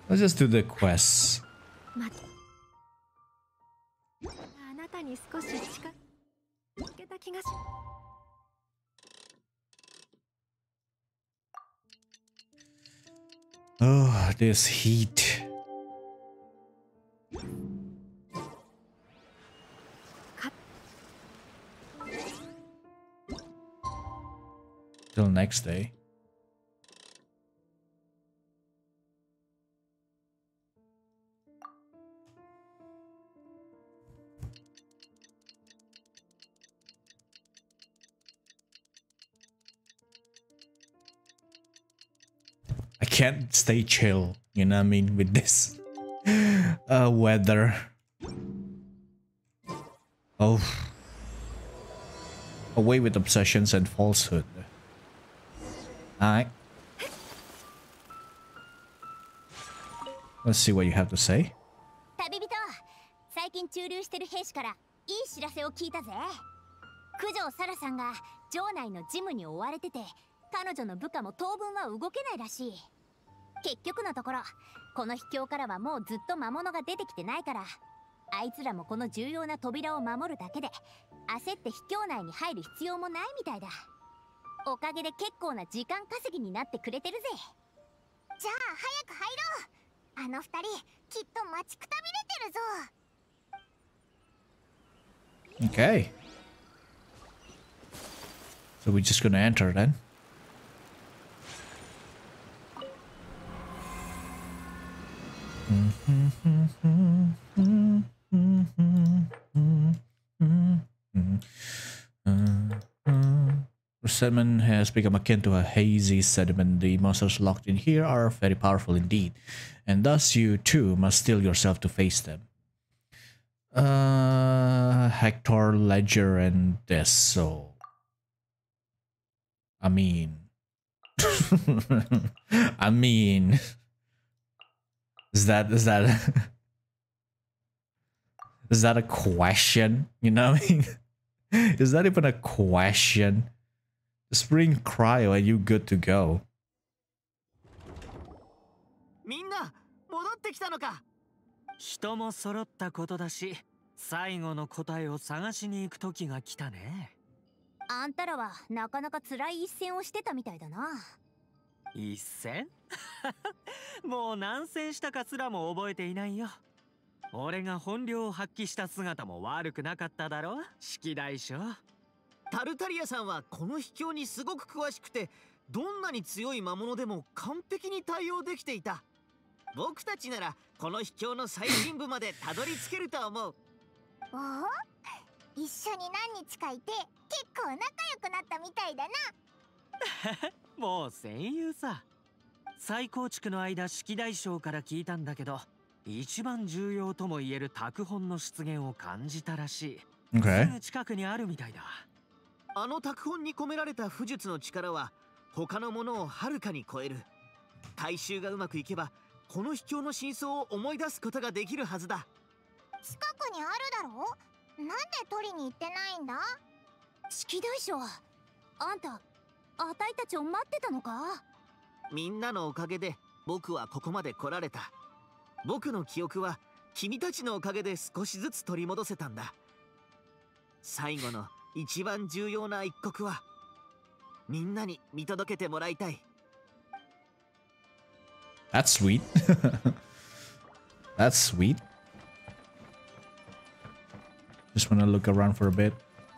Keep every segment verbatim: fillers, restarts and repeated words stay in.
Let's just do the quests. Oh, this heat. Till next day. I can't stay chill, you know what I mean, with this uh, weather. Oh. Away with obsessions and falsehood. Alright. Let's see what you have to say. 旅人、最近駐留してる兵士からいい知らせを聞いたぜ。九条サラさんが城内の事務に追われてて、彼女の部下も当分は動けないらしい。結局のところ、この秘境からはもうずっと魔物が出てきてないから、あいつらもこの重要な扉を守るだけで、焦って秘境内に入る必要もないみたいだ。おかげで結構な時間稼ぎになってくれてるぜ。じゃあ早く入ろう。あの二人きっと待ちくたびれてるぞ。 Okay. So we're just gonna enter then. The sediment has become akin to a hazy sediment. The monsters locked in here are very powerful indeed, and thus you too must steel yourself to face them. Uh, Hector, Ledger, and Deso. I mean, I mean, is that is that is that a question? You know what I mean? Is that even a question? Just bring cryo and you good to go. みんな戻ってきたのか。 人も揃ったことだし、最後の答えを探しに行く時が来たね。 あんたらはなかなか辛い一戦をしてたみたいだな。 一戦？もう何戦したかすらも覚えていないよ。俺が本領を発揮した姿も悪くなかっただろ、式大将。 タルタリアさんはこの秘境にすごく詳しくて、どんなに強い魔物でも完璧に対応できていた。僕たちならこの秘境の最深部までたどり着けると思う。 おお、一緒に何日かいて結構仲良くなったみたいだな。 もう戦友さ。再構築の間、式大将から聞いたんだけど、一番重要とも言える拓本の出現を感じたらしい。 Okay. すぐ近くにあるみたいだ。 あの拓本に込められた巫術の力は他のものをはるかに超える。回収がうまくいけばこの秘境の真相を思い出すことができるはずだ。 近くにあるだろう。なんで取りに行ってないんだ。式大将、あんたあたいたちを待ってたのか。 みんなのおかげで僕はここまで来られた。僕の記憶は君たちのおかげで少しずつ取り戻せたんだ。最後の一番重要な一刻はみんなに見届けてもらいたい。 That's sweet. That's sweet. Just wanna look around for a bit.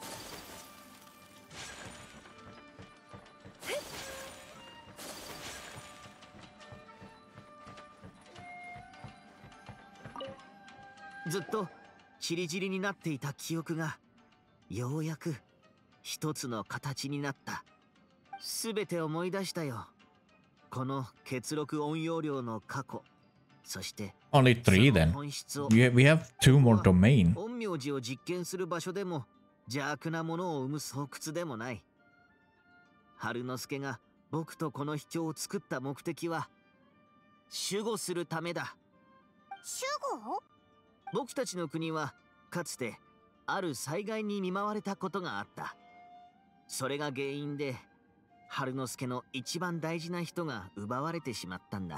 ずっとチリチリになっていた記憶がようやく一つの形になった。すべて思い出したよ。この血録音容量の過去、そして Only three then. We have, we have two more domain. 陰陽師を実験する場所でも邪悪なものを生む巣窟でもない。春之助が僕とこの秘境を作った目的は守護するためだ。 守護？ 僕たちの国はかつてある災害に見舞われたことがあった。それが原因で春之助の一番大事な人が奪われてしまったんだ。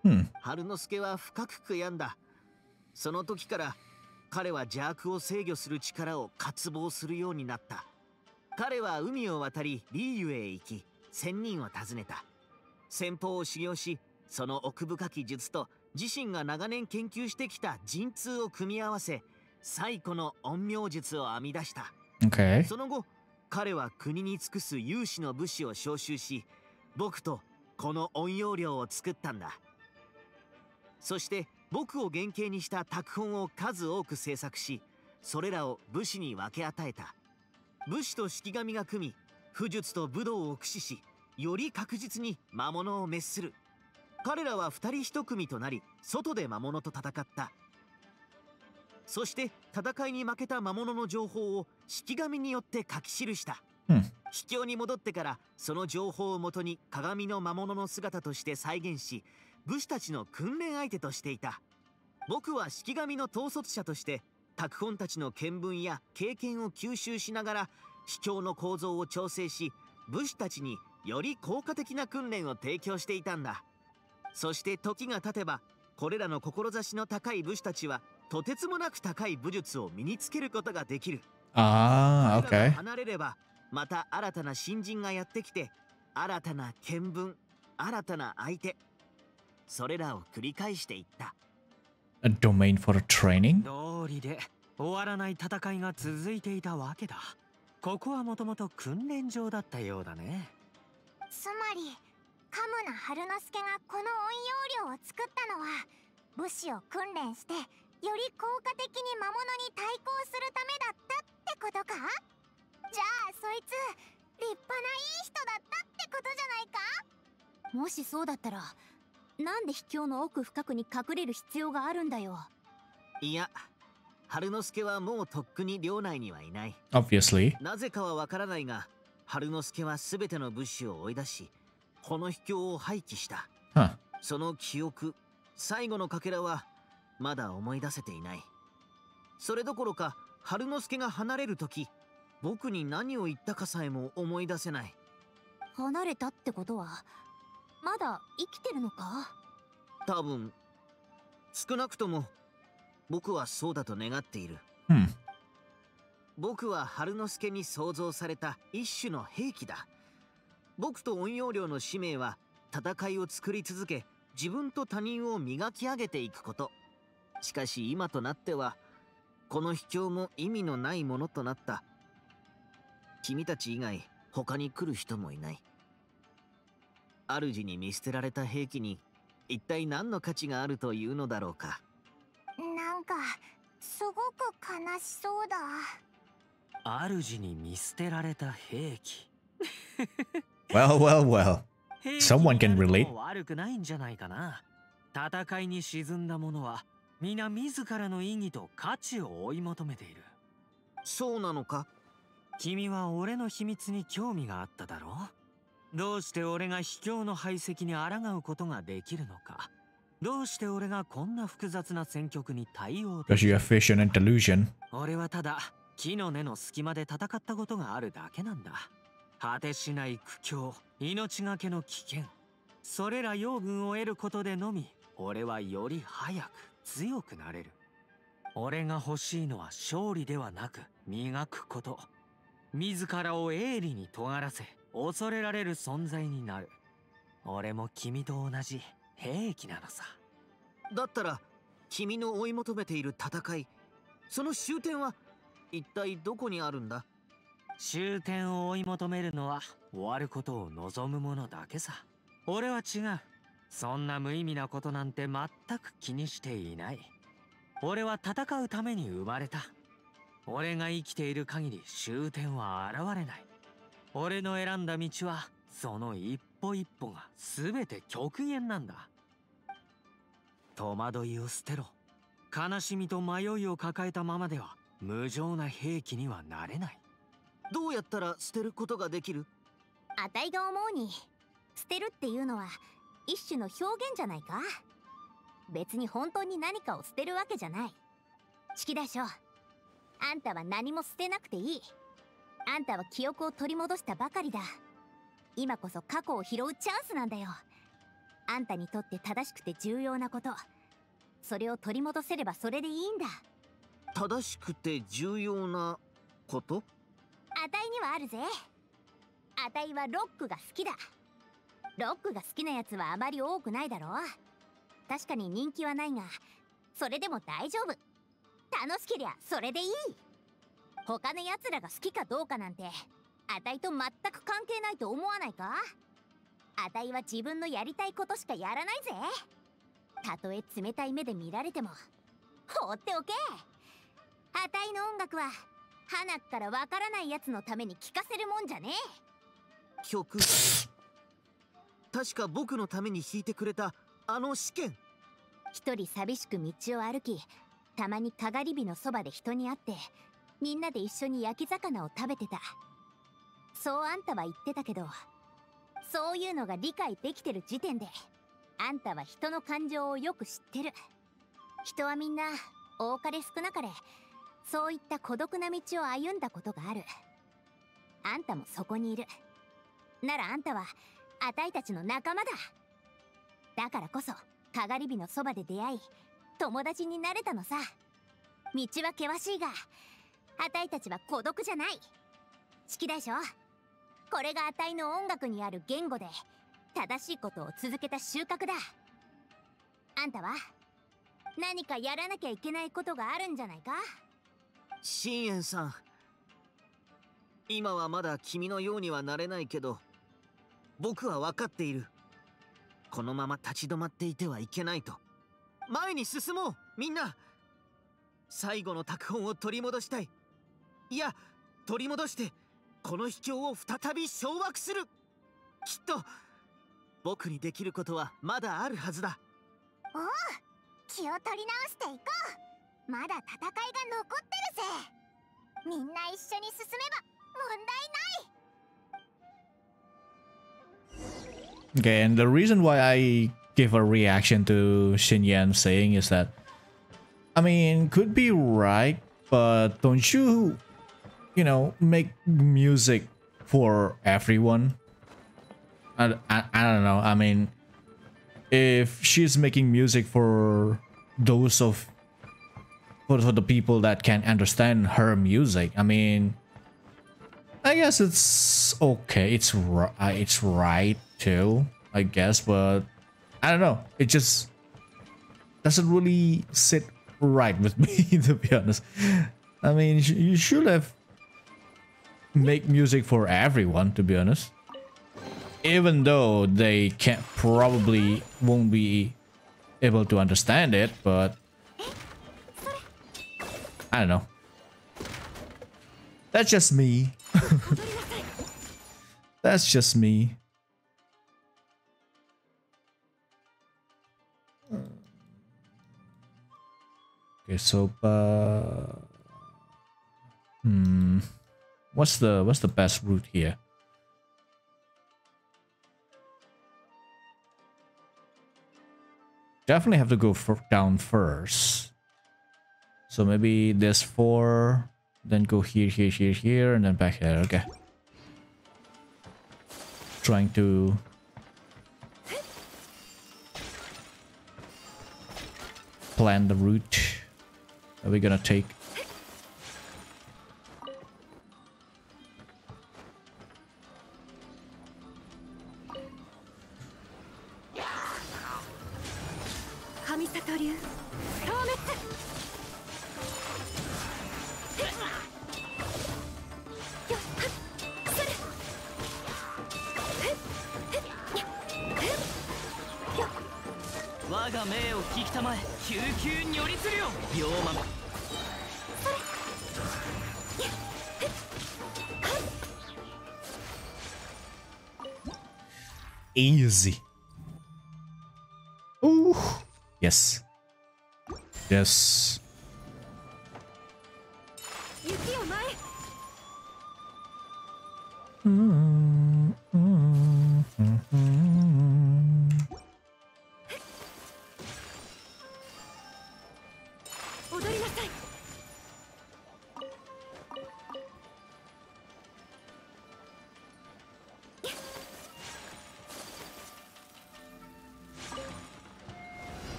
Hmm. 春之助は深く悔やんだ。その時から彼は邪悪を制御する力を渇望するようになった。彼は海を渡りリーユへ行き、仙人を訪ねた。戦法を修行し、その奥深き術と自身が長年研究してきた陣痛を組み合わせ、最古の陰陽術を編み出した。 Okay. その後、彼は国に尽くす有志の武士を召集し、僕とこの陰陽寮を作ったんだ。そして僕を原型にした拓本を数多く制作し、それらを武士に分け与えた。武士と式神が組み、武術と武道を駆使し、より確実に魔物を滅する。彼らは二人一組となり、外で魔物と戦った。そして戦いに負けた魔物の情報を式神によって書き記した。 Hmm. 秘境に戻ってからその情報をもとに鏡の魔物の姿として再現し、武士たちの訓練相手としていた。僕は式神の統率者として拓本たちの見聞や経験を吸収しながら秘境の構造を調整し、武士たちにより効果的な訓練を提供していたんだ。そして時が経てば、これらの志の高い武士たちはとてつもなく高い武術を身につけることができる。 Ah, 彼ら okay. が離れれば、また新たな新人がやってきて、新たな見聞、新たな相手、それらを繰り返していった。 A domain for training? 道理で終わらない戦いが続いていたわけだ。ここはもともと訓練場だったようだね。 つまりカムナ春之助がこの陰陽寮を作ったのは武士を訓練してより効果的に魔物に対抗するためだったってことか。じゃあそいつ立派ないい人だったってことじゃないか。もしそうだったらなんで秘境の奥深くに隠れる必要があるんだよ。 いや、春之助はもうとっくに領内にはいない。 Obviously. なぜかはわからないが、春之助は全ての武士を追い出し、この秘境を廃棄した。 Huh. その記憶、最後のかけらはまだ思い出せていない。それどころか春之助が離れる時、僕に何を言ったかさえも思い出せない。 離れたってことはまだ生きてるのか。 多分、少なくとも僕はそうだと願っている。 Hmm. 僕は春之助に創造された一種の兵器だ。僕と陰陽寮の使命は戦いを作り続け、自分と他人を磨き上げていくこと。しかし今となってはこの秘境も意味のないものとなった。君たち以外他に来る人もいない。主に見捨てられた兵器に一体何の価値があるというのだろうか。 なんかすごく悲しそうだ。 主に見捨てられた兵器。 Well, well, well. 兵器 Someone can になる relate. のも悪くないんじゃないかな。戦いに沈んだ者は皆自らの意義と価値を追い求めている。 そうなのか。 君は俺の秘密に興味があっただろう。どうして俺が秘境の排斥に抗うことができるのか。どうして俺がこんな複雑な戦局に対応で Because き you る。 have vision and delusion. 俺はただ木の根の隙間で戦ったことがあるだけなんだ。果てしない苦境、命がけの危険、それら養分を得ることでのみ俺はより早く強くなれる。俺が欲しいのは勝利ではなく磨くこと。自らを鋭利に尖らせ恐れられる存在になる。俺も君と同じ兵器なのさ。 だったら君の追い求めている戦い、その終点は一体どこにあるんだ。 終点を追い求めるのは終わることを望むものだけさ。俺は違う。そんな無意味なことなんて全く気にしていない。俺は戦うために生まれた。俺が生きている限り終点は現れない。俺の選んだ道はその一歩一歩が全て極限なんだ。戸惑いを捨てろ。悲しみと迷いを抱えたままでは無情な兵器にはなれない。 どうやったら捨てることができる。 あたいが思うに捨てるっていうのは一種の表現じゃないか。別に本当に何かを捨てるわけじゃない。式大将、あんたは何も捨てなくていい。あんたは記憶を取り戻したばかりだ。今こそ過去を拾うチャンスなんだよ。 あんたにとって正しくて重要なこと、それを取り戻せればそれでいいんだ。 正しくて重要なこと？ あたいにはあるぜ。あたいはロックが好きだ。ロックが好きなやつはあまり多くないだろう。確かに人気はないが、それでも大丈夫。楽しけりゃそれでいい。他のやつらが好きかどうかなんてあたいと全く関係ないと思わないか？あたいは自分のやりたいことしかやらないぜ。たとえ冷たい目で見られても放っておけ。あたいの音楽は花からわからないやつのために聴かせるもんじゃねえ。 曲、確か僕のために弾いてくれたあの試験。 一人寂しく道を歩き、たまにかがり火のそばで人に会って、みんなで一緒に焼き魚を食べてた。そうあんたは言ってたけど、そういうのが理解できてる時点であんたは人の感情をよく知ってる。人はみんな多かれ少なかれそういった孤独な道を歩んだことがある。あんたもそこにいる。ならあんたはあたいたちの仲間だ。だからこそかがり火のそばで出会い友達になれたのさ。道は険しいがあたいたちは孤独じゃない。好きでしょ。これがあたいの音楽にある言語で正しいことを続けた収穫だ。あんたは何かやらなきゃいけないことがあるんじゃないか？ シンエンさん、今はまだ君のようにはなれないけど、僕は分かっている。このまま立ち止まっていてはいけないと。前に進もう、みんな。最後の拓本を取り戻したい。いや、取り戻してこの秘境を再び掌握する。きっと僕にできることはまだあるはずだ。 おお、気を取り直していこう。まだ戦いが残ってるぜ。みんな一緒に進めば問題ない。 Okay, and the reason why I give a reaction to Xin Yan saying is that, I mean, could be right, but don't you, you know, make music for everyone? I, I, I don't know. I mean, if she's making music for those of, for, for the people that can understand her music, I mean, I guess it's okay. It's, uh, it's right too, I guess, but I don't know. It just doesn't really sit right with me, to be honest. I mean, you should have make music for everyone, to be honest. Even though they can't probably won't be able to understand it, but I don't know. That's just me. That's just me. Okay, so uh, hmm, what's the what's the best route here? Definitely have to go for, down first. So maybe this four, then go here, here, here, here, and then back here. Okay. Trying to plan the route that we're gonna take. Easy. Ooh. Yes. Yes. Mm, mm, mm, mm.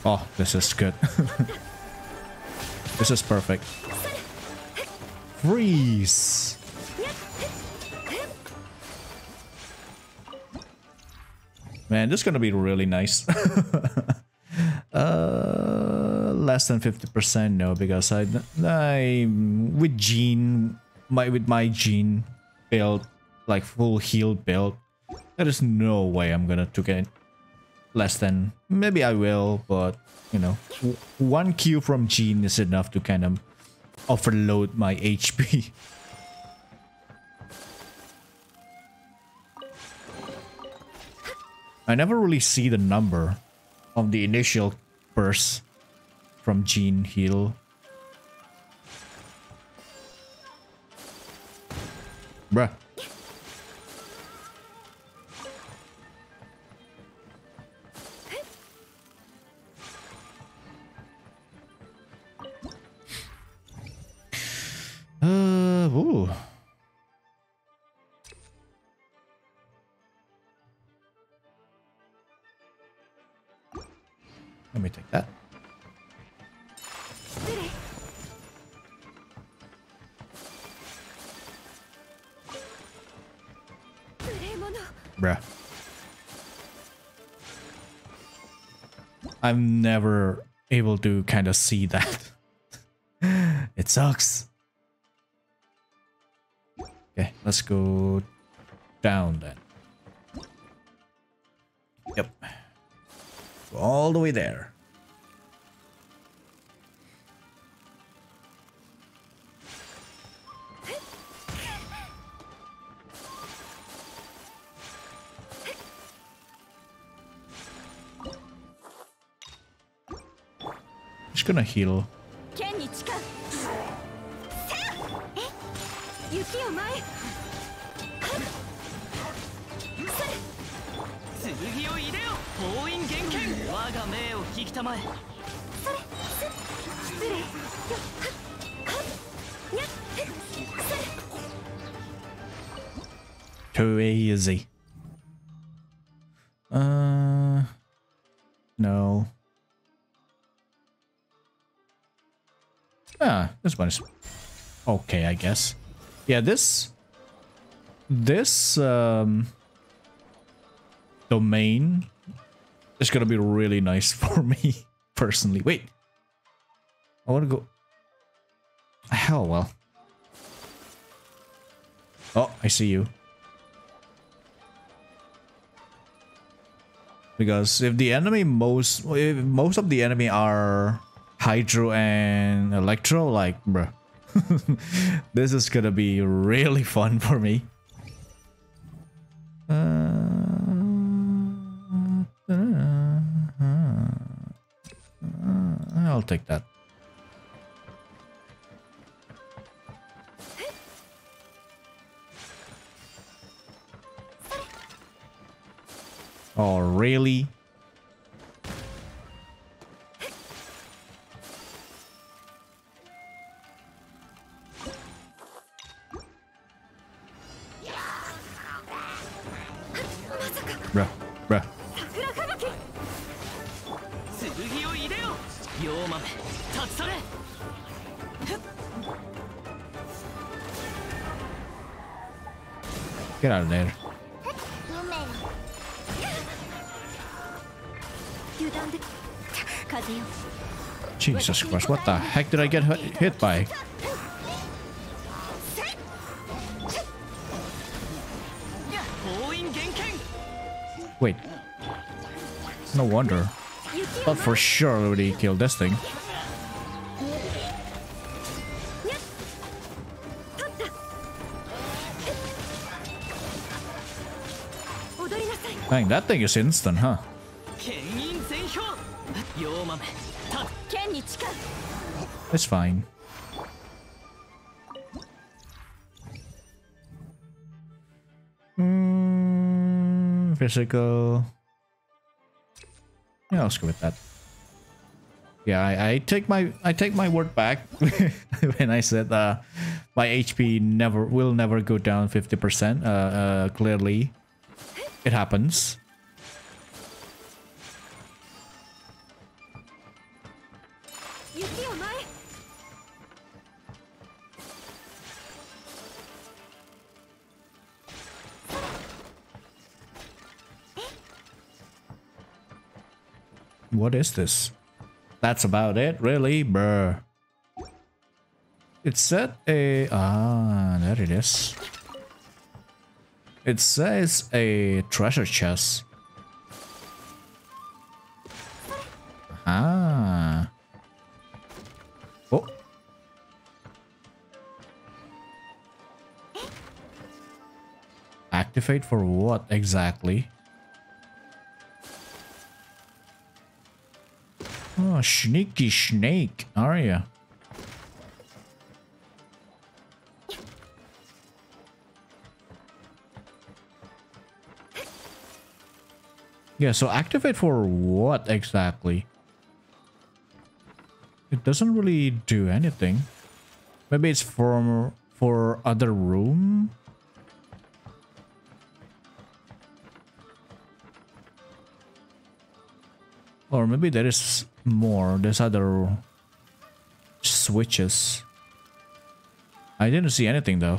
Oh, this is good. This is perfect. Freeze! Man, this is gonna be really nice. uh, less than fifty percent, no, because I, I with Jean, my with my Jean build, like full heal build, there is no way I'm gonna to get less than. Maybe I will, but you know, one Q from Jean is enough to kind of overload my H P. I never really see the number of the initial burst from Jean heal. Bruh. Uh, ooh. Let me take that. Bruh. I'm never able to kind of see that. It sucks. Okay, let's go down then. Yep. Go all the way there. Just gonna heal. Too easy. Uh, no. Ah, this one is okay, I guess. Yeah, this this um domain is gonna be really nice for me personally. Wait, I want to go. Hell, well. Oh, I see you. Because if the enemy most if most of the enemy are Hydro and Electro, like, bruh, this is gonna be really fun for me. Uh, uh, I'll take that. Oh, really? Bruh, bruh. Get out of there. Jesus Christ, what the heck did I get hit by? Wait. No wonder. Thought for sure I already killed this thing. Dang, that thing is instant, huh? It's fine. Mm, physical. Yeah, let's go with that. Yeah, I, I take my I take my word back when I said uh, my H P never will never go down fifty percent. Uh, uh, clearly, it happens. 雪を前。 What is this? That's about it, really, bruh. It said a ah, there it is. It says a treasure chest. Ah. Oh. Activate for what exactly? Oh, sneaky snake, are you? Yeah, so activate for what exactly? It doesn't really do anything. Maybe it's for for other room. Or maybe there is more. There's other switches. I didn't see anything though.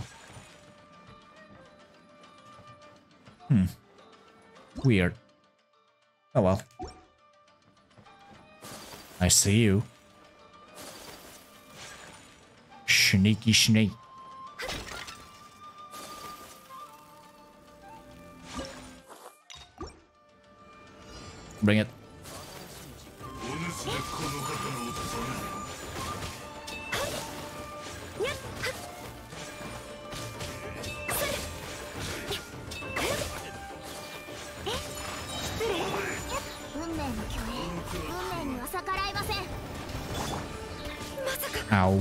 Hmm. Weird. Oh well. I see you. Sneaky snake. Bring it. Ow.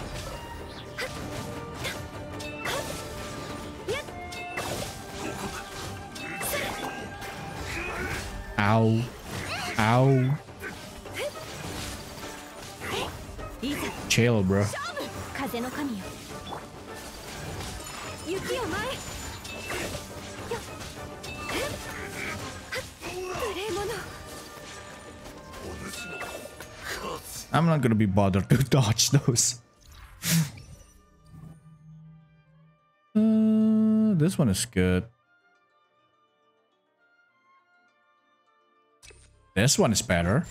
Ow. Ow. Chill, bro. 風の神よ。雪を前。無礼者。 I'm not gonna be bothered to dodge those. uh, this one is good. This one is better.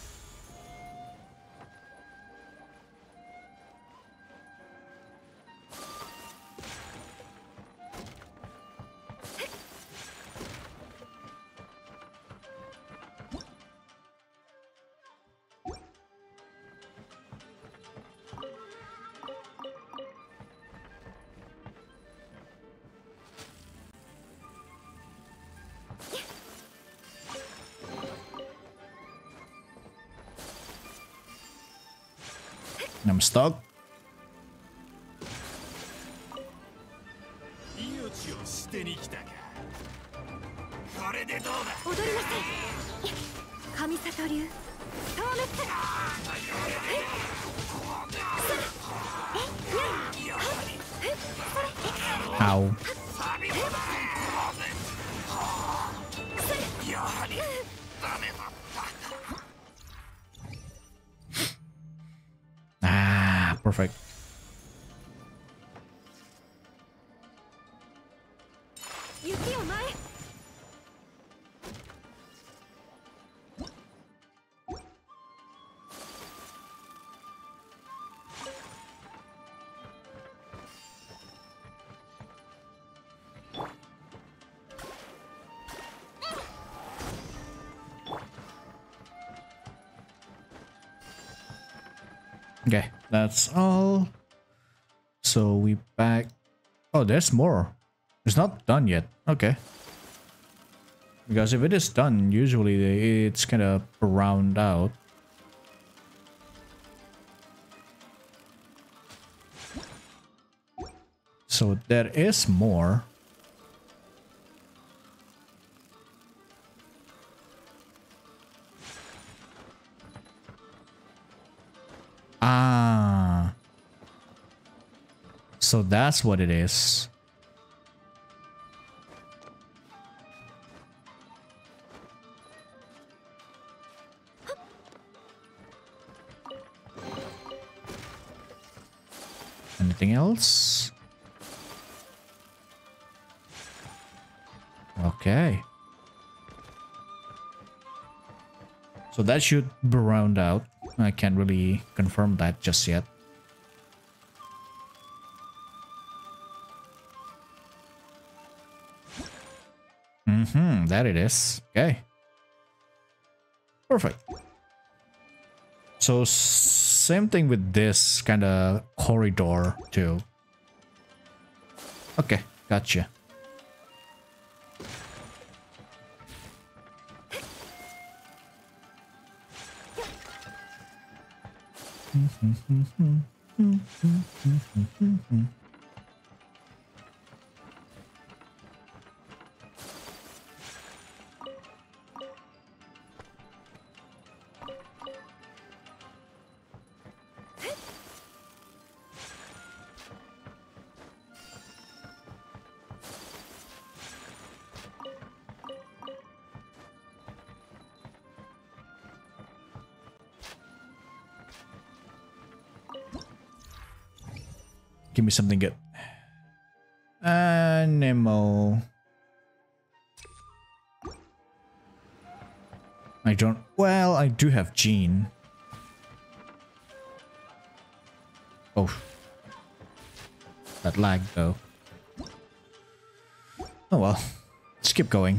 I'm stuck. Ow. Ah, perfect. Okay, that's all. So we back. Oh, there's more. It's not done yet. Okay. Because if it is done, usually it's kind of round out. So there is more. Ah. So that's what it is. Anything else? Okay. So that should be round out. I can't really confirm that just yet. Mm-hmm, that it is. Okay. Perfect. So same thing with this kind of corridor too. Okay, gotcha. Give me something good. Animal. I don't. Well, I do have Gene. Oh. That lag though. Oh well. Let's keep going.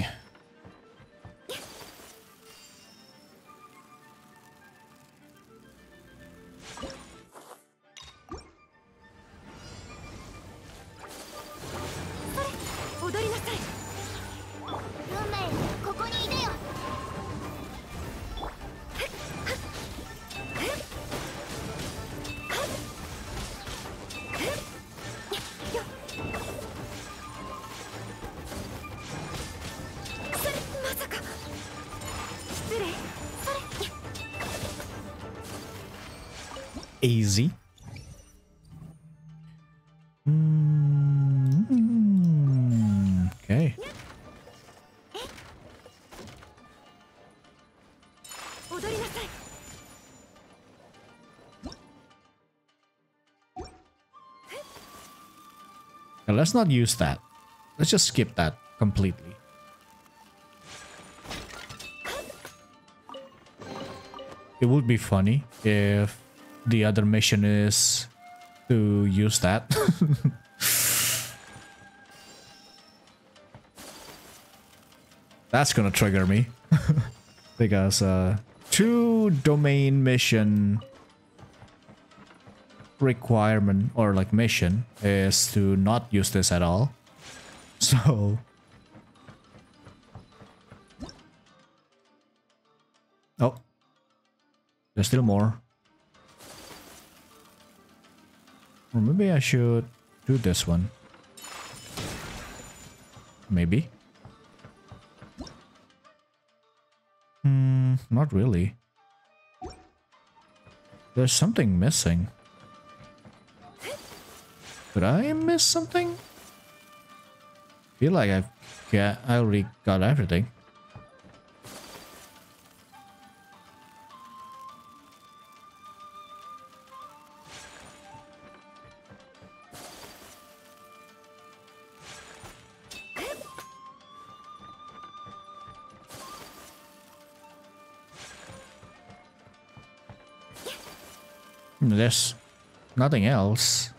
Easy. Mm, okay. Now let's not use that. Let's just skip that completely. It would be funny if the other mission is to use that. That's gonna trigger me. Because uh, two domain mission requirement or like mission is to not use this at all. So oh, there's still more. Or maybe I should do this one. Maybe. Hmm, not really. There's something missing. Did I miss something? Feel like I've got, I already got everything. There's nothing else.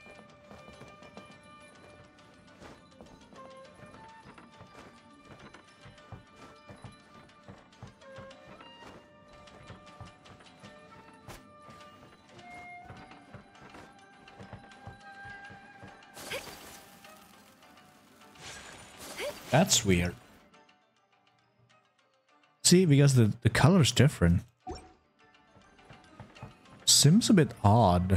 That's weird. See, because the, the color is different. Seems a bit odd.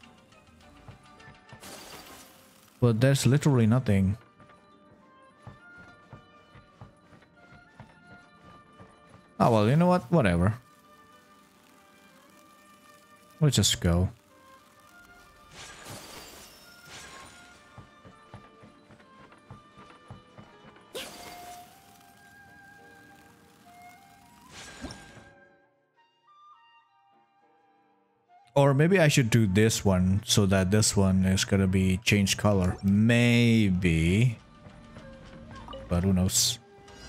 But there's literally nothing. Oh well, you know what? Whatever. Let's just go. Or maybe I should do this one so that this one is gonna be changed color. Maybe. But who knows?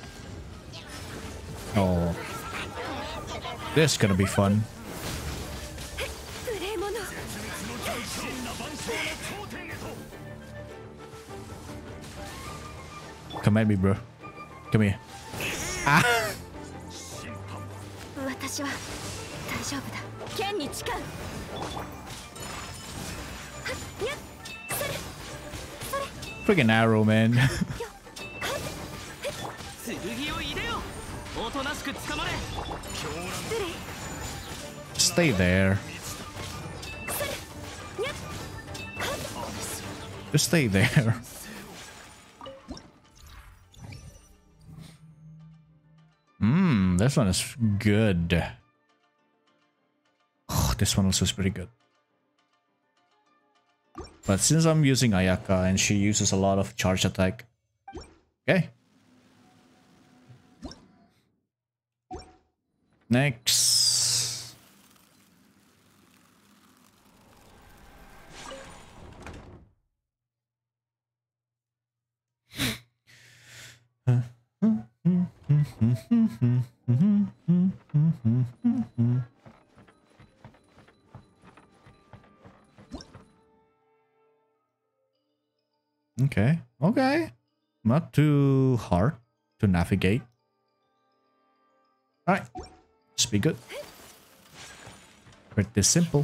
Oh. This is gonna be fun. Come at me, bro. Come here. Ah! 私は大丈夫だ。剣に誓う。はっ、にゃっ、それ、それ。 Freaking arrow, man. 剣を入れよ。おとなしく捕まれ。 Stay there. Just stay there. Mmm, this one is good. Oh, this one also is pretty good. But since I'm using Ayaka and she uses a lot of charge attack. Okay. Next. Okay, okay. Not too hard to navigate. Alright, just be good. Pretty simple.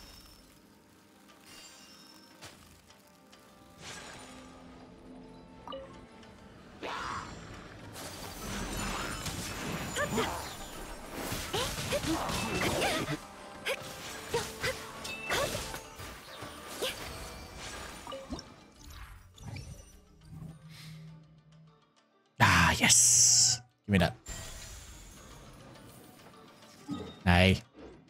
Ah, yes. Give me that. Này.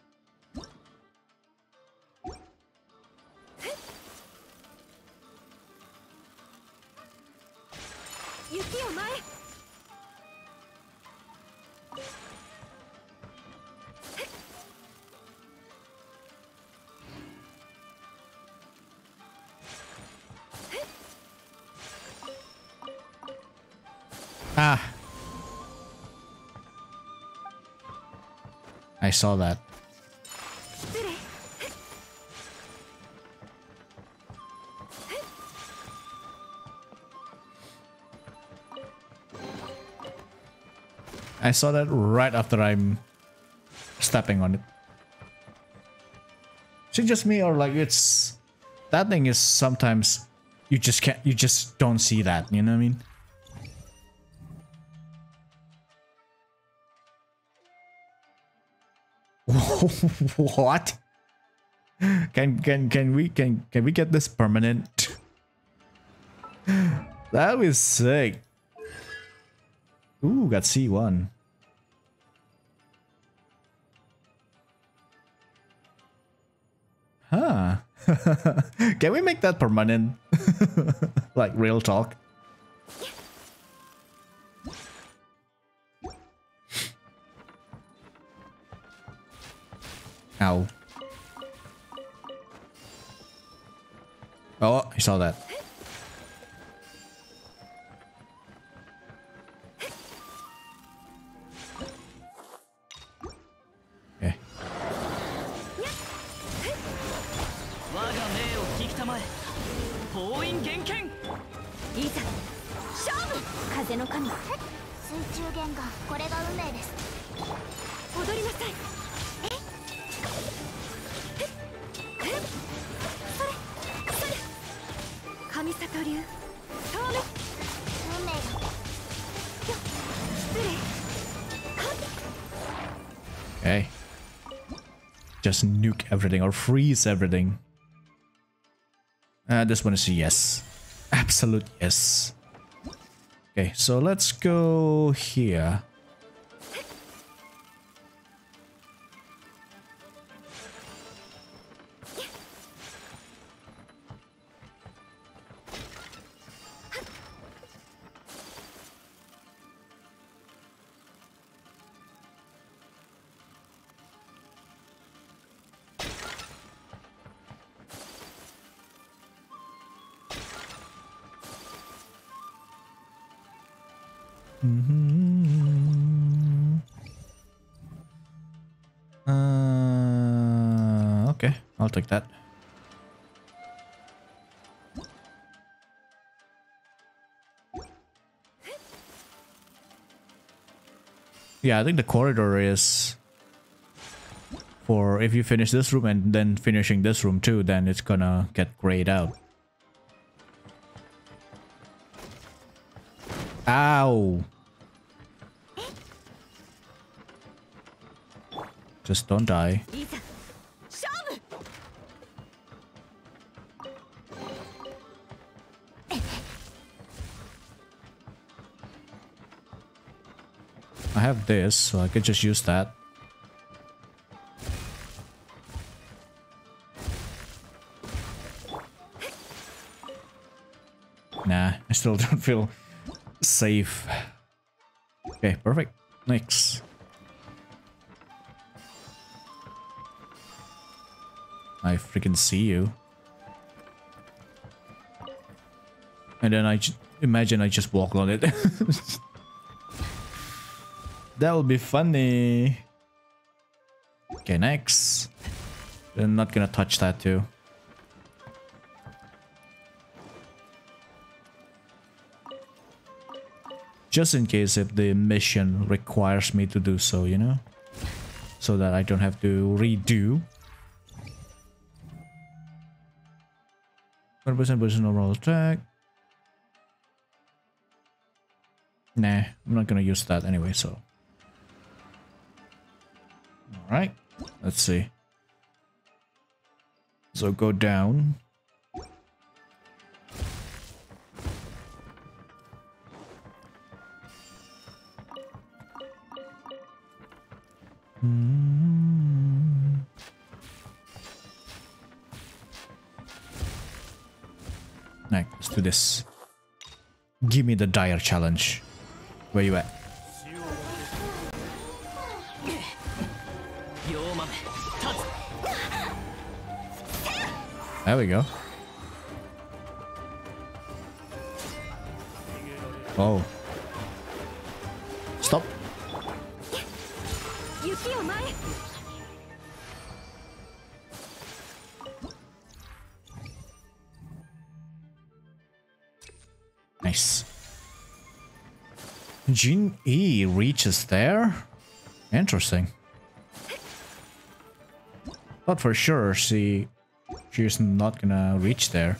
Ah. I saw that. I saw that right after I'm stepping on it. Is it just me or like it's that thing is sometimes you just can't you just don't see that, you know what I mean? What? Can can can we can can we get this permanent? That was sick. Ooh, got C one. Huh. Can we make that permanent? Like real talk. Ow. Oh, I saw that. Okay. Okay. Just nuke everything or freeze everything. Uh, this one is a yes. Absolute yes. Okay, so let's go here. Mm-hmm. Uh, okay, I'll take that. Yeah, I think the corridor is for if you finish this room and then finishing this room too, then it's gonna get grayed out. Ow! Just don't die. I have this, so I could just use that. Nah, I still don't feel safe. Okay, perfect. Next. I freaking see you. And then I j imagine I just walk on it. That would be funny. Okay, next. I'm not gonna touch that too. Just in case if the mission requires me to do so, you know? So that I don't have to redo. one percent personal roll attack. Nah, I'm not gonna use that anyway, so. Alright, let's see. So go down. Mm. Right, let's do this. Give me the dire challenge. Where you at? There we go. Oh. Stop. Nice. Jin E reaches there? Interesting. Thought for sure she she's not gonna reach there.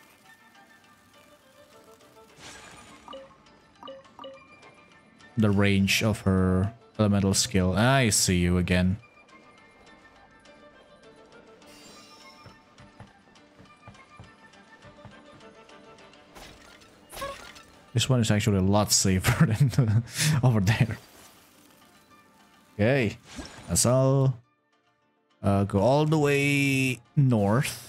The range of her elemental skill. I see you again. This one is actually a lot safer than over there. Okay, that's all. Uh, go all the way north.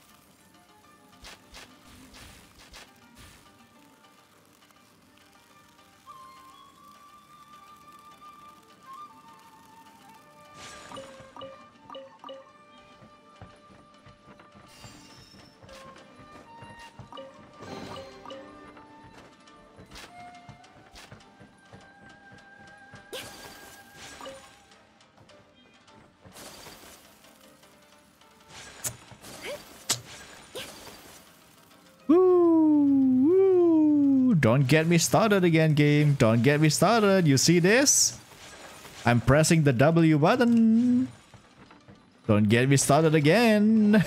Don't get me started again, game. Don't get me started. You see this? I'm pressing the W button. Don't get me started again.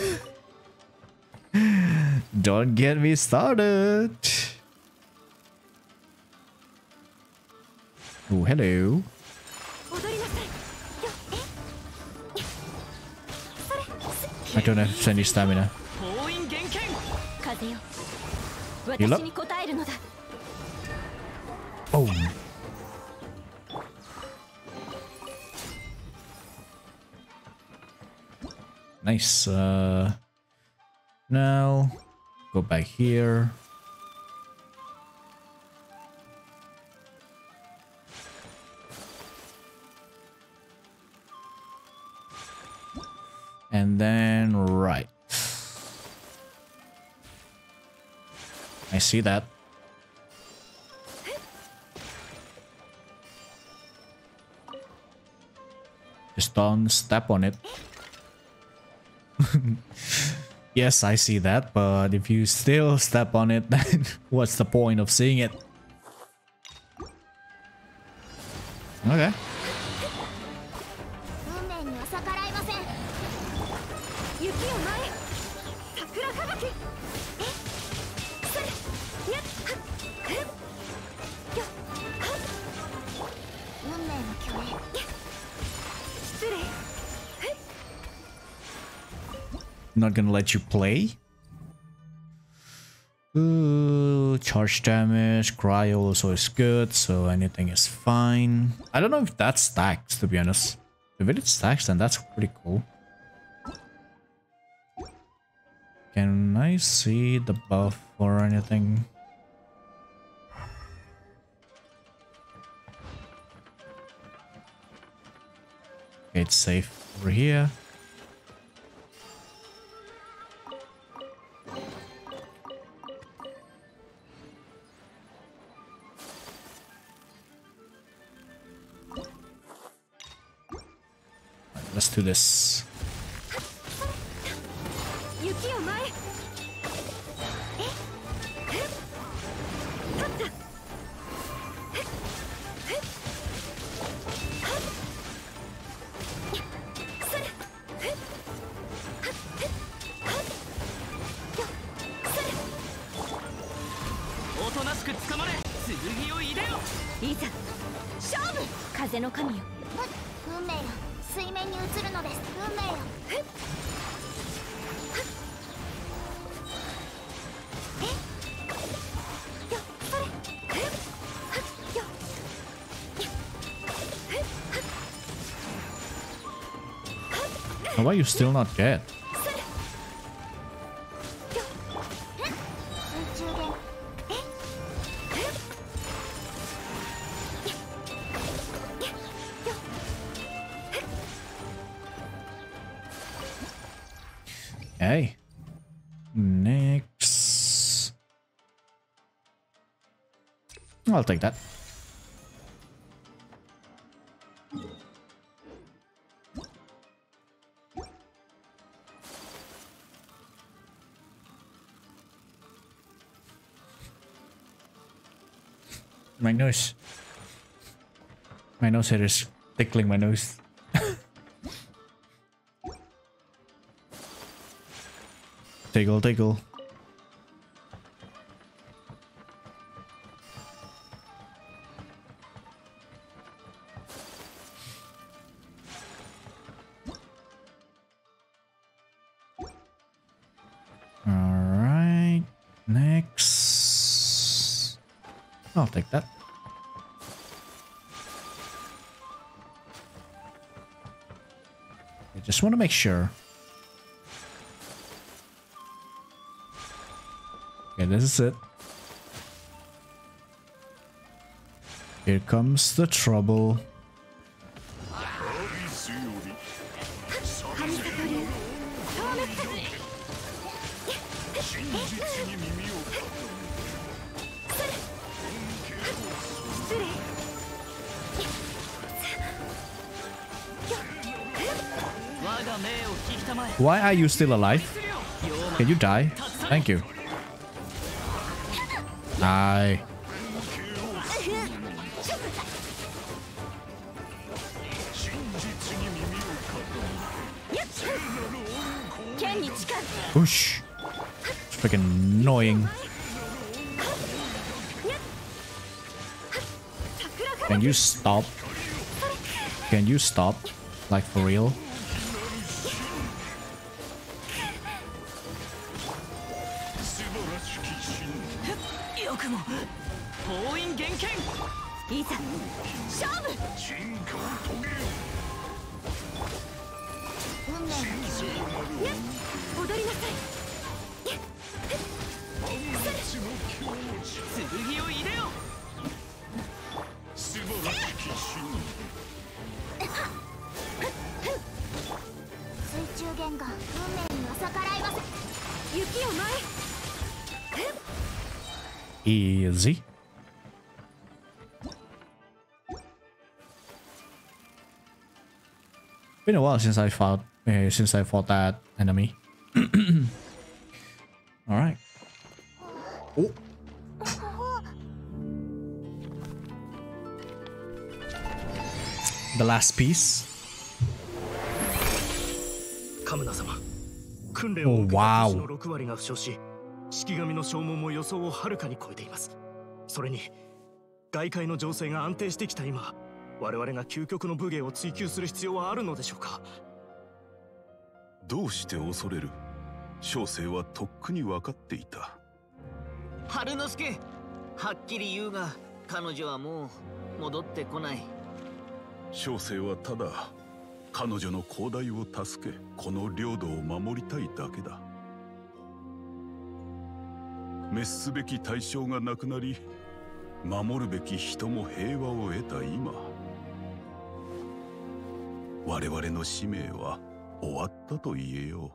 Don't get me started. Oh, hello. I don't have any stamina. Heal up. Oh. Nice. Uh, now go back here. And then right. I see that. Just don't step on it. Yes, I see that, but if you still step on it, then what's the point of seeing it? Okay. 運命には逆らいません。雪を前へ。桜吹雪。え、それ。にゃっ、はっ、え、よ、はっ。運命の共演。失礼。 Not gonna let you play. Ooh, charge damage, cryo also is good, so anything is fine. I don't know if that stacks, to be honest. If it stacks, then that's pretty cool. Can I see the buff or anything? Okay, it's safe over here. Let's do this. Why are you still not dead? Okay. Next. I'll take that. My nose. My nose hair is tickling my nose. Tickle, tickle. All right. Next. I'll take that. I just want to make sure. Okay, this is it. Here comes the trouble. Why are you still alive? Can you die? Thank you. Die. Whoosh. It's freaking annoying. Can you stop? Can you stop? Like for real? Easy. been a while since I fought uh, since I fought that enemy. All right. Oh. The last piece. Oh wow. 式神の消耗も予想をはるかに超えています。それに外界の情勢が安定してきた今、我々が究極の武芸を追求する必要はあるのでしょうか。 どうして恐れる？小生はとっくに分かっていた。 春之助、はっきり言うが彼女はもう戻ってこない。 小生はただ彼女の広大を助け、この領土を守りたいだけだ。滅すべき対象がなくなり、守るべき人も平和を得た今、我々の使命は終わったと言えよ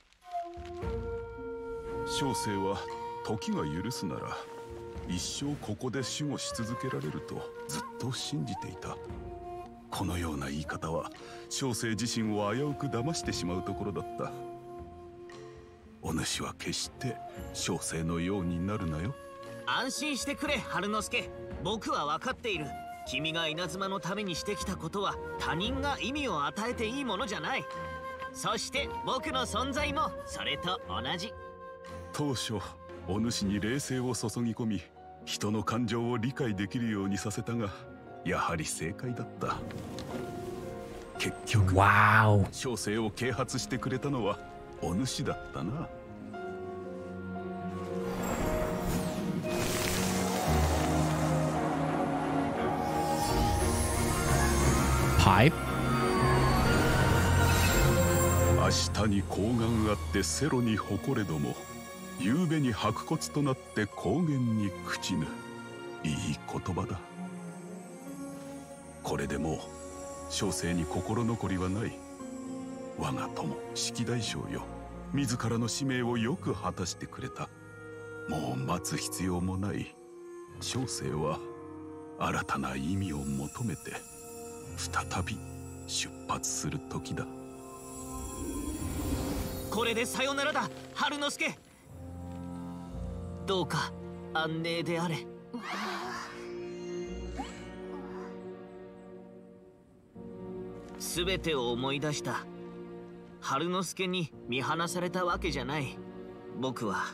う。小生は時が許すなら一生ここで守護し続けられるとずっと信じていた。このような言い方は小生自身を危うく騙してしまうところだった。お主は決して小生のようになるなよ。 安心してくれ春之助、僕は分かっている。君が稲妻のためにしてきたことは他人が意味を与えていいものじゃない。そして僕の存在もそれと同じ。 当初お主に冷静を注ぎ込み、人の感情を理解できるようにさせたが、やはり正解だった。結局、 wow. 小生を啓発してくれたのはお主だったな。 Pipe? 明日に高岩あってセロに誇れども、夕べに白骨となって高原に朽ちぬ。いい言葉だ。これでもう小生に心残りはない。我が友式大将よ、自らの使命をよく果たしてくれた。もう待つ必要もない。小生は新たな意味を求めて再び出発する時だ。 これでさよならだ春之助。どうか安寧であれ。すべてを思い出した。春之助に見放されたわけじゃない。僕は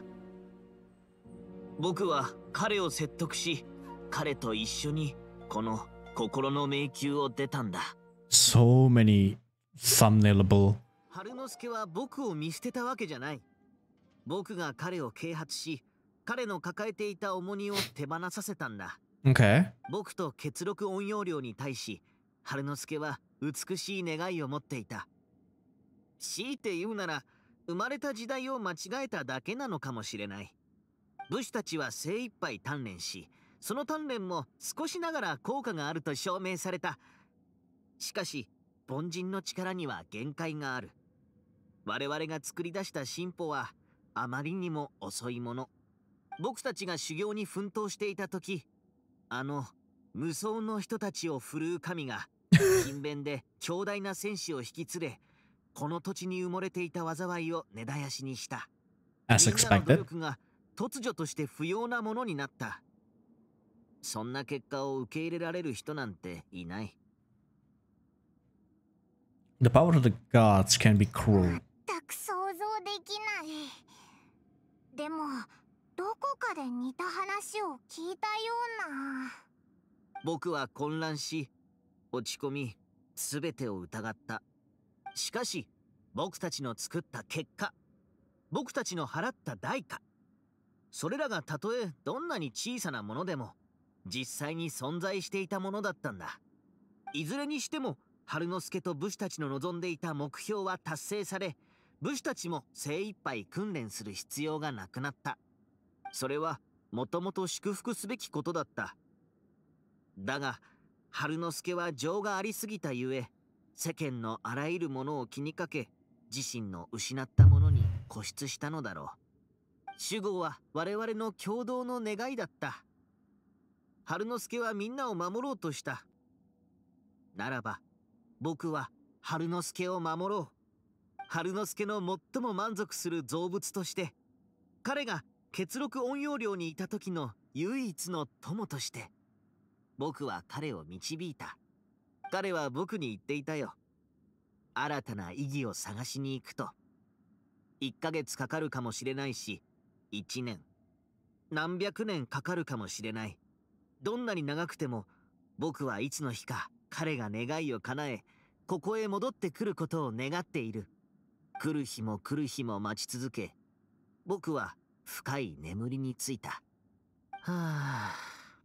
僕は彼を説得し、彼と一緒にこの心の迷宮を出たんだ。 So many thumbnailable. 春之助は僕を見捨てたわけじゃない。僕が彼を啓発し、彼の抱えていた重荷を手放させたんだ。 Okay. 僕と血録音容量に対し、春之助は美しい願いを持っていた。強いて言うなら、生まれた時代を間違えただけなのかもしれない。武士たちは精一杯鍛錬し、その鍛錬も少しながら効果があると証明された。しかし凡人の力には限界がある。我々が作り出した進歩はあまりにも遅いもの。僕たちが修行に奮闘していた時、あの無双の人たちを振るう神が勤勉で強大な戦士を引き連れ、この土地に埋もれていた災いを根絶やしにした。 As みんなの努 expected. 力が突如として不要なものになった。そんな結果を受け入れられる人なんていない。 The power of the gods can be cruel. 全く想像できない。でもどこかで似た話を聞いたような。 僕は混乱し、落ち込み、すべてを疑った。しかし僕たちの作った結果、僕たちの払った代価、それらがたとえどんなに小さなものでも実際に存在していたものだったんだ。いずれにしても春之助と武士たちの望んでいた目標は達成され、武士たちも精一杯訓練する必要がなくなった。それはもともと祝福すべきことだった。だが春之助は情がありすぎたゆえ、世間のあらゆるものを気にかけ、自身の失ったものに固執したのだろう。守護は我々の共同の願いだった。春之助はみんなを守ろうとした。ならば僕は春之助を守ろう。春之助の最も満足する造物として、彼が血録陰陽寮にいた時の唯一の友として、僕は彼を導いた。彼は僕に言っていたよ。新たな意義を探しに行くと。いっかげつかかるかもしれないし、いちねん、何百年かかるかもしれない。どんなに長くても、僕はいつの日か彼が願いを叶え、ここへ戻ってくることを願っている。来る日も来る日も待ち続け、僕は深い眠りについた。はあ。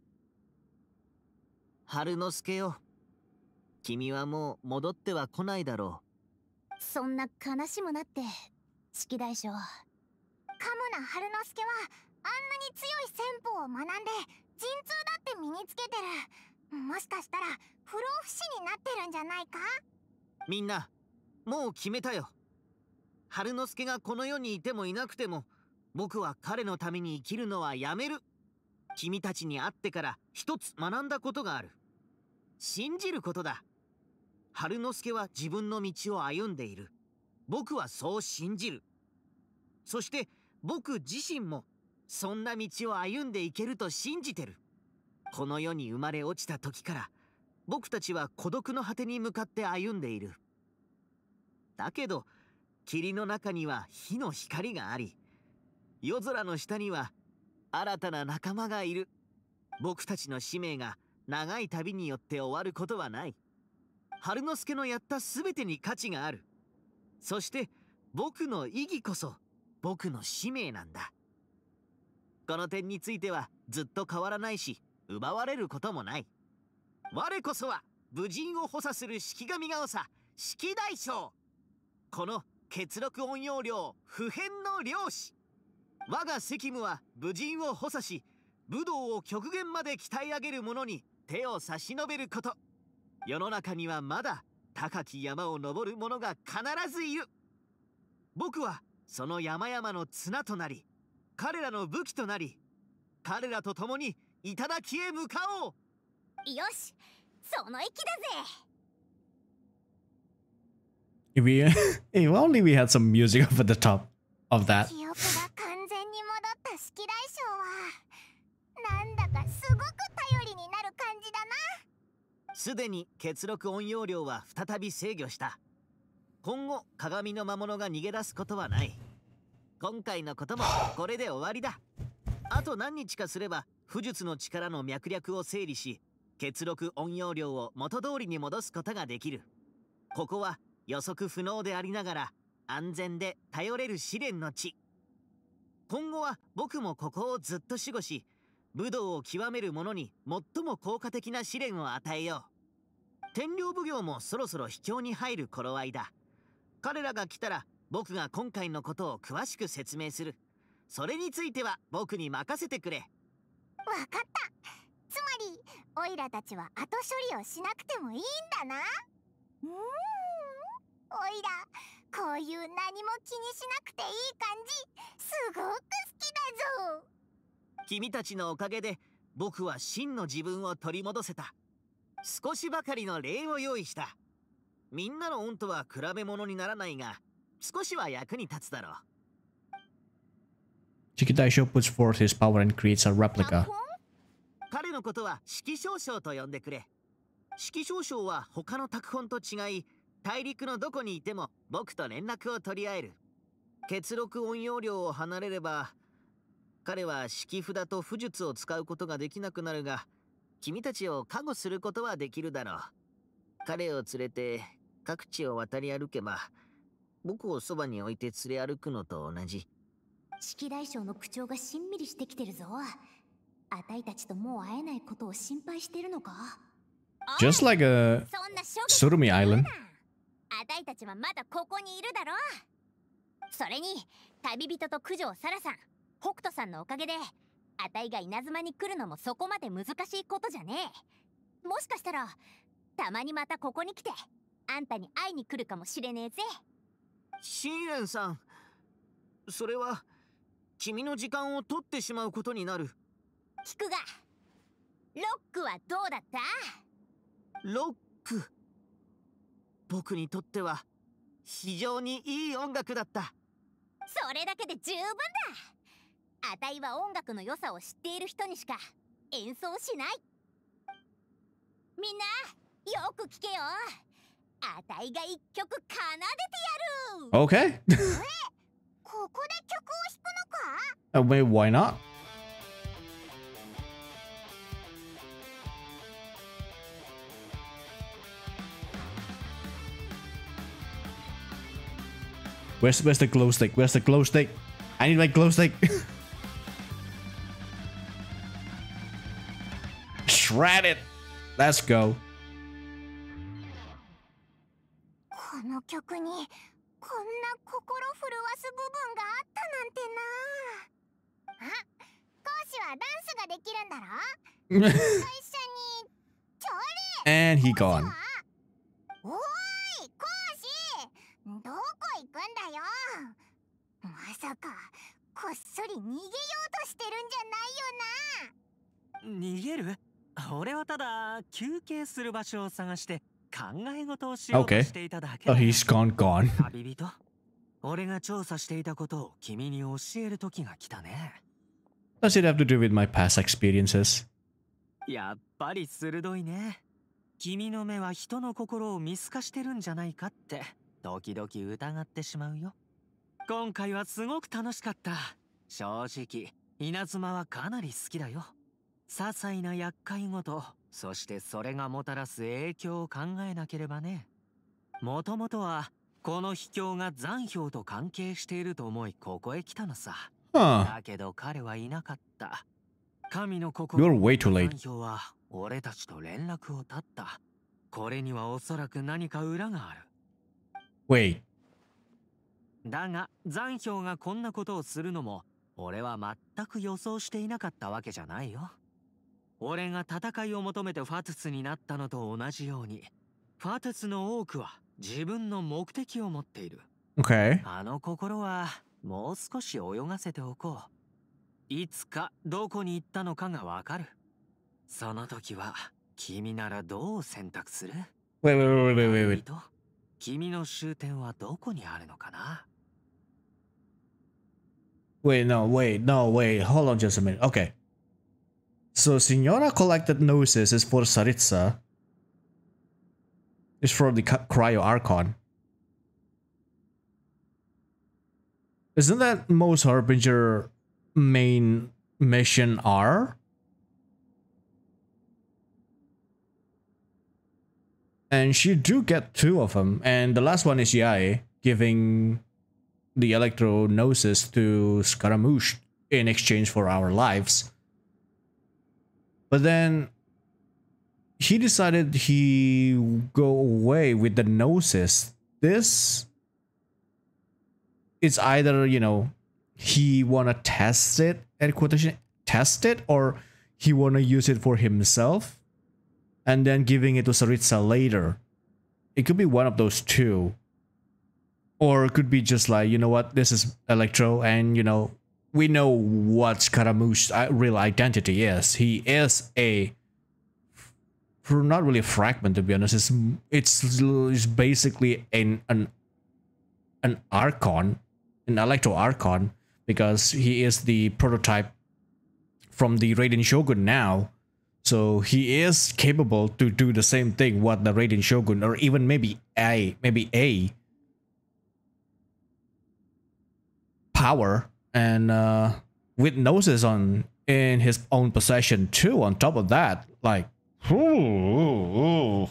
春之助よ。君はもう戻っては来ないだろう。そんな悲しむなって、式大将。カムナ春之助はあんなに強い戦法を学んで陣痛だって身につけてる。もしかしたら不老不死になってるんじゃないか。 みんなもう決めたよ。春之助がこの世にいてもいなくても、僕は彼のために生きるのはやめる。君たちに会ってから一つ学んだことがある。信じることだ。春之助は自分の道を歩んでいる。僕はそう信じる。そして僕自身もそんな道を歩んでいけると信じてる。この世に生まれ落ちた時から僕たちは孤独の果てに向かって歩んでいる。だけど霧の中には火の光があり、夜空の下には新たな仲間がいる。僕たちの使命が長い旅によって終わることはない。春之助のやった全てに価値がある。そして僕の意義こそ僕の使命なんだ。この点についてはずっと変わらないし、奪われることもない。我こそは武人を補佐する式神が長、式大将。この血録陰陽寮不変の漁師。我が責務は武人を補佐し、武道を極限まで鍛え上げる者に手を差し伸べること。世の中にはまだ高き山を登る者が必ずいる。僕はその山々の綱となり、彼らの武器となり、彼らと共に頂へ向かおう。 よし、その意気だぜ。 If we, if only we had some music over the top of that. 記憶が完全に戻った式大将は、なんだかすごく頼りになる感じだな。 すでに血録陰陽寮は再び制御した。今後鏡の魔物が逃げ出すことはない。今回のこともこれで終わりだ。あと何日かすれば巫術の力の脈略を整理し、血録陰陽寮を元通りに戻すことができる。ここは予測不能でありながら安全で頼れる試練の地。今後は僕もここをずっと守護し、武道を極める者に最も効果的な試練を与えよう。天領奉行もそろそろ秘境に入る頃合いだ。彼らが来たら僕が今回のことを詳しく説明する。それについては僕に任せてくれ。 わかった。つまりオイラたちは後処理をしなくてもいいんだな。うーん、オイラこういう何も気にしなくていい感じすごく好きだぞ。 君たちのおかげで僕は真の自分を取り戻せた。少しばかりの礼を用意した。みんなの恩とは比べ物にならないが、少しは役に立つだろう。 Shiki puts forth his power and creates a replica. 彼のことは式少将と呼んでくれ。式少将は他の拓本と違い、大陸のどこにいても僕と連絡を取り合える。血録陰陽寮を離れれば、彼は式札と巫術を使うことができなくなるが、君たちを加護することはできるだろう。彼を連れて各地を渡り歩けば、僕をそばに置いて連れ歩くのと同じ。 式大将の口調がしんみりしてきてるぞ。あたいたちともう会えないことを心配してるのか。 Just like a Surumi Island. あたいたちはまだここにいるだろ。それに旅人と九条サラさん、北斗さんのおかげであたいが稲妻に来るのもそこまで難しいことじゃねえ。もしかしたらたまにまたここに来てあんたに会いに来るかもしれねえぜ。 シーレンさん、それは君の時間を取ってしまうことになる。 聞くが、ロックはどうだった？ ロック。 僕にとっては非常にいい音楽だった。 それだけで十分だ。あたいは音楽の良さを知っている人にしか演奏しない。みんなよく聞けよ。あたいが一曲奏でてやる。 Okay. ここで曲を弾くのか？ Uh, wait, why not? Where's where's the glow stick? Where's the glow stick? I need my glow stick. Shred it. Let's go. この曲にこんな心震わす部分があったなんてな。あ、講師はダンスができるんだろ？一緒にちょれ。 And he gone. おーい、講師、どこ行くんだよ。まさかこっそり逃げようとしてるんじゃないよな。 逃げる？俺はただ休憩する場所を探して考え事をしようと Okay. していただけだ Oh, よ。 he's gone, gone. 旅人、俺が調査していたことを君に教える時が来たね。 Does it have to do with my past experiences? やっぱり鋭いね。君の目は人の心を見透かしてるんじゃないかって時々疑ってしまうよ。今回はすごく楽しかった。正直稲妻はかなり好きだよ。些細な厄介事、そしてそれがもたらす影響を考えなければね。もともとはこの秘境が残氷と関係していると思いここへ来たのさ。 Huh. だけど彼はいなかった。神の心 You're way too late. 残氷は俺たちと連絡を絶った。これにはおそらく何か裏がある。 Wait. だが残氷がこんなことをするのも俺は全く予想していなかったわけじゃないよ。俺が戦いを求めてファトゥスになったのと同じように、ファトゥスの多くは自分の目的を持っている。 Okay. あの心はもう少し泳がせておこう。いつかどこに行ったのかがわかる。その時は君ならどう選択する？ Wait, wait, wait, wait, wait, wait. 君の終点はどこにあるのかな？ Wait, no, wait, no, wait. Hold on just a minute. Okay. So, Signora collected noses is for Saritsa. It's for the Cryo Archon. Isn't that most Harbinger main mission R? And she do get two of them, and the last one is Yae giving the Electro Gnosis to Scaramouche in exchange for our lives. But then he decided he go away with the Gnosis. This is either, you know, he wanna test it at quotation test it, or he wanna use it for himself and then giving it to Saritsa later. It could be one of those two. Or it could be just like, you know what, this is Electro, and you know, we know what Scaramouche's real identity is. He is a, not really a fragment, to be honest. It's it's, it's basically an an an Archon, an Electro Archon, because he is the prototype from the Raiden Shogun now. So he is capable to do the same thing what the Raiden Shogun, or even maybe a maybe a power, and uh, with Gnosis on in his own possession too. On top of that, like, ooh,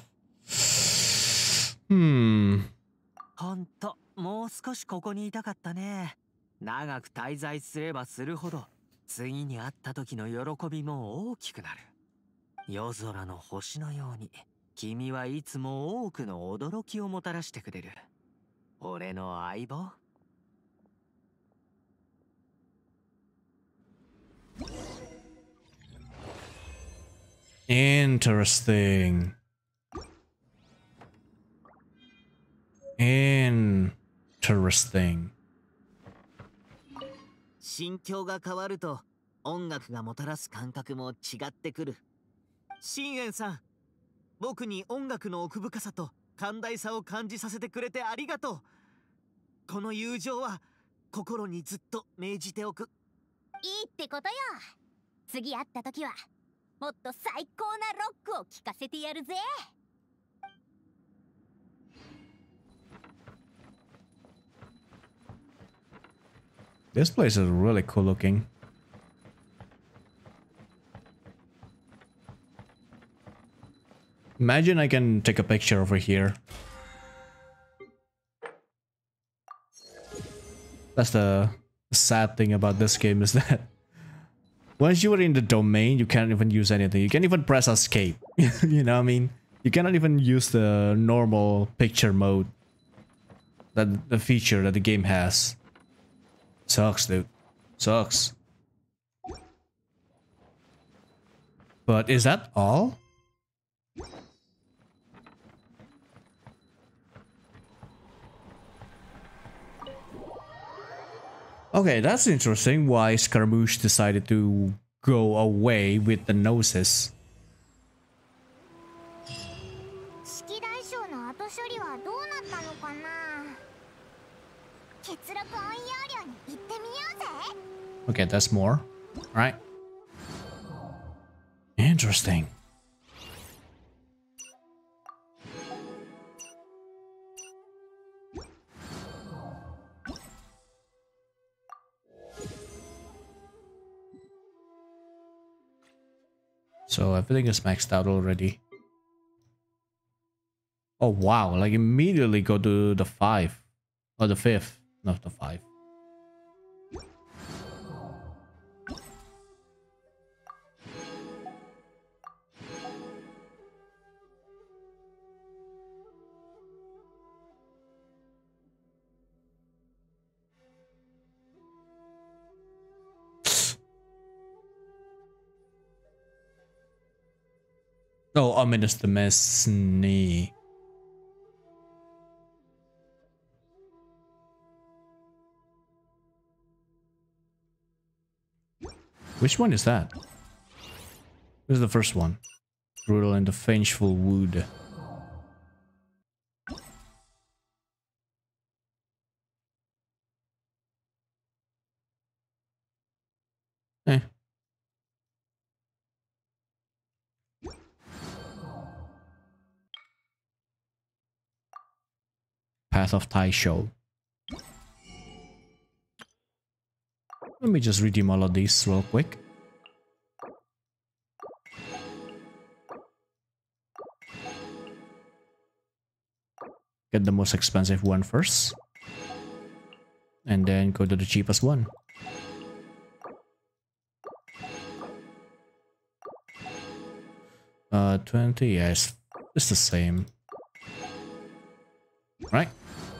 hmm. ほんと、もう少しここにいたかったね。長く滞在すればするほど、次に会った時の喜びも大きくなる。夜空の星のように、君はいつも多くの驚きをもたらしてくれる。俺の相棒。 Interesting. Interesting. 心境が変わると音楽がもたらす感覚も違ってくる。信玄さん、僕に音楽の奥深さと寛大さを感じさせてくれてありがとう。この友情は心にずっと銘じておく。 いいってことよ。次会った時はもっと最高なロックを聴かせてやるぜ。 This place is really cool looking. Imagine I can take a picture over here. That's the sad thing about this game, is that once you are in the domain, you can't even use anything. You can't even press escape. You know what I mean? You cannot even use the normal picture mode. That the feature that the game has. Sucks, dude. Sucks. But is that all? Okay, that's interesting why Scaramouche decided to go away with the noses. 式大将の後処理はどうなったのかな。血力温容量に行ってみようぜ。 Okay, that's more. Alright. Interesting. So everything is maxed out already. Oh wow, like immediately go to the five. Or the fifth, not the five. Oh, ominous the Messney. Which one is that? This is the first one. Brutal and the vengeful wood. Eh. Path of Taisho. Let me just redeem all of these real quick. Get the most expensive one first. And then go to the cheapest one. Uh, twenty, yes, it's the same. Right?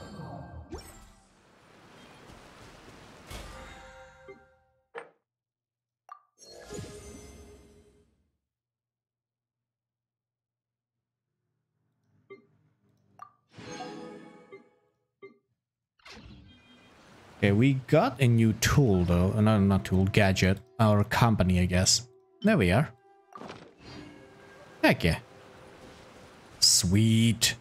Okay, we got a new tool though, uh, not, not tool, gadget, our company I guess. There we are. Heck yeah. Sweet.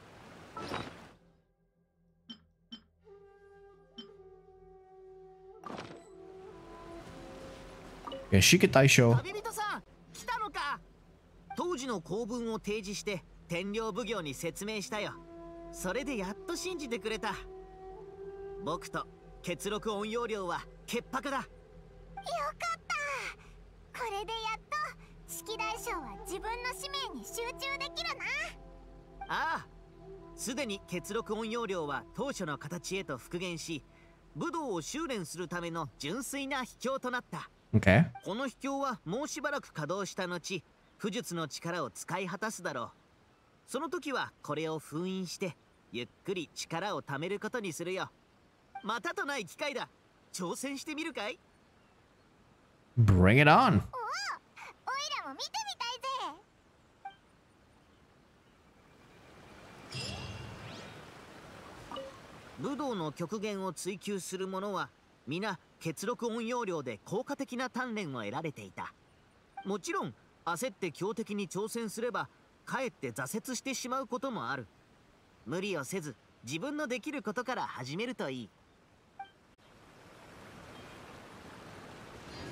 Okay, Shiki Taisho. 旅人さん、来たのか。当時の公文を提示して天領奉行に説明したよ。それでやっと信じてくれた。僕と血録温容量は潔白だ。よかった。これでやっと式大将は自分の使命に集中できるな。 ああ、すでに血録温容量は当初の形へと復元し、武道を修練するための純粋な秘境となった。 Okay. この秘境はもうしばらく稼働した後、巫術の力を使い果たすだろう。その時はこれを封印してゆっくり力を貯めることにするよ。またとない機会だ。挑戦してみるかい？ Bring it on. おお、おいらも見てみたいぜ。 武道の極限を追求する者は皆血録温容量で効果的な鍛錬を得られていた。もちろん焦って強敵に挑戦すればかえって挫折してしまうこともある。 無理をせず自分のできることから始めるといい。